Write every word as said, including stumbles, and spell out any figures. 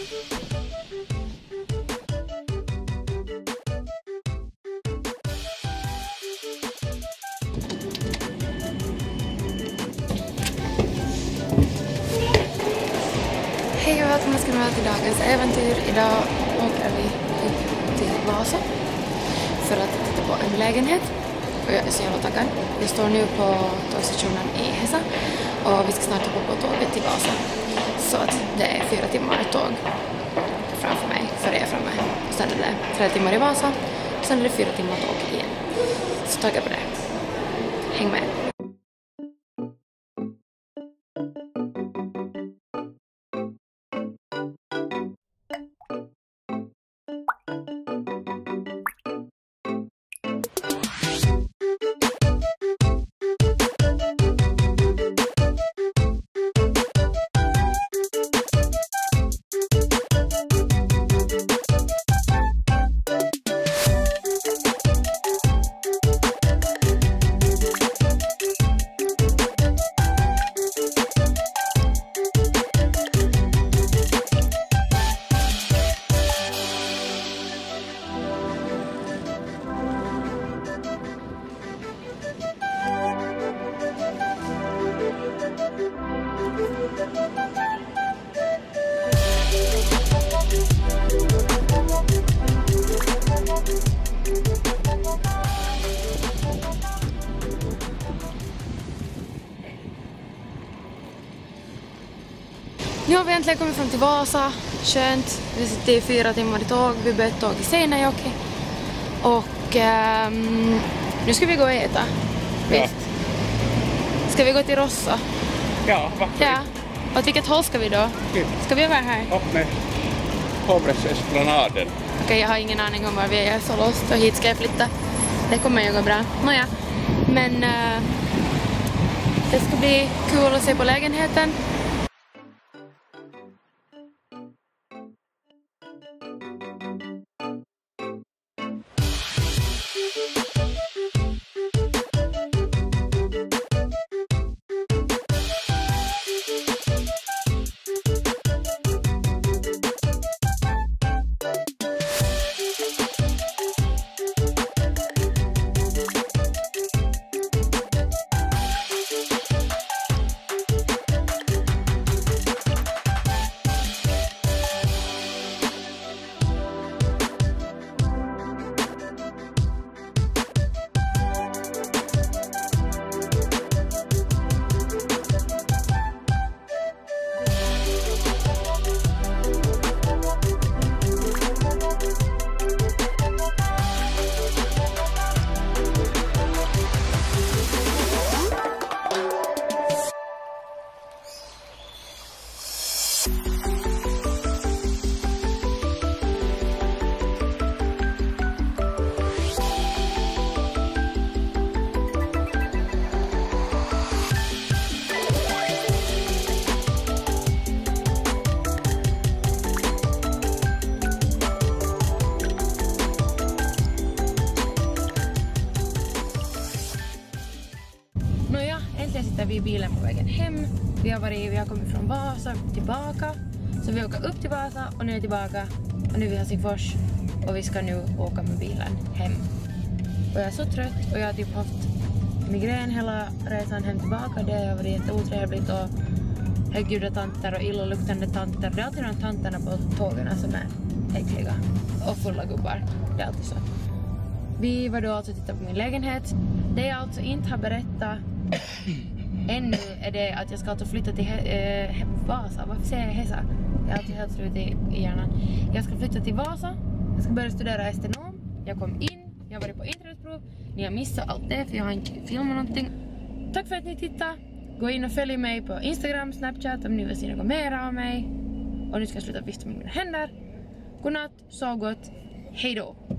Hej och välkomna ska ni vara till dagens äventyr. Idag åker vi upp till Vasa för att titta på en lägenhet. Och jag är så jävla taggad. Vi står nu på tågstationen i Hesa och vi ska snart hoppa på tåget till Vasa. Så att det är fyra timmar tåg framför mig, för er framme. Och sen är det tre timmar i Vasa och sen är det fyra timmar tåg igen. Så taggad på det. Häng med. Nu har vi äntligen kommit fram till Vasa. Skönt. Vi sitter i fyra timmar i tåg. Vi bytte tåg i Seinäjoki. Och um, nu ska vi gå och äta. Ja. Visst. Ska vi gå till Rossa? Ja, varför? Ja. Åt vilket håll ska vi då? Ska vi vara här? Upp med Hovresesplanaden. Okej, okay, jag har ingen aning om var vi är. Jag är så lost och hit ska jag flytta. Det kommer ju gå bra. Nåja. Men uh, det ska bli kul att se på lägenheten. Nåja, äntligen sitter vi i bilen på vägen hem. Vi har, varit, vi har kommit från Vasa tillbaka. Så vi åker upp till Vasa och nu är tillbaka. Och nu är vi i Helsingfors. Och vi ska nu åka med bilen hem. Och jag är så trött och jag har typ haft migrän hela resan hem tillbaka. Det har varit jätteotrevligt och högljudda tanter och illaluktande tanter. Det är alltid de tanterna på tågen som är äckliga och fulla gubbar. Det är alltid så. Vi var då alltså titta på min lägenhet. Det jag alltså inte har berättat ännu är det att jag ska alltså flytta till äh, Vasa. Varför säger jag Hesa? Jag är alltid helt slut i, i hjärnan. Jag ska flytta till Vasa. Jag ska börja studera estenom. Jag kom in. Jag har varit på internetprov. Ni har missat allt det för jag har inte filmat någonting. Tack för att ni tittade. Gå in och följ mig på Instagram, Snapchat om ni vill se något mer av mig. Och nu ska jag sluta vifta med mina händer. Godnatt, så gott. Hej då.